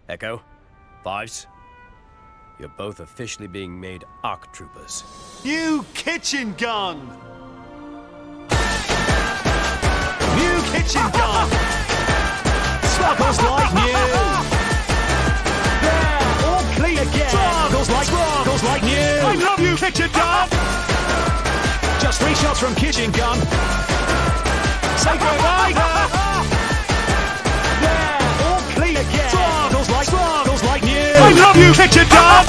Echo, Fives, you're both officially being made ARC troopers. New kitchen gun! New kitchen gun! Sparkles like new! There, all clean again! Sparkles like new! I love you, kitchen gun! Just 3 shots from kitchen gun! Say goodbye! There, all clean again! Sparkles like new! I love you, kitchen gun!